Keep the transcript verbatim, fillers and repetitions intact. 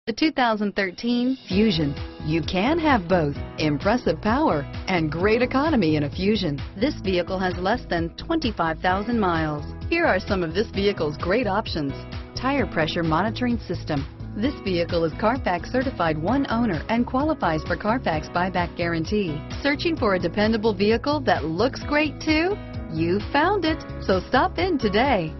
The two thousand thirteen Fusion. You can have both impressive power and great economy in a Fusion. This vehicle has less than twenty-five thousand miles. Here are some of this vehicle's great options: tire pressure monitoring system. This vehicle is Carfax certified one owner and qualifies for Carfax buyback guarantee. Searching for a dependable vehicle that looks great too? You found it, so stop in today.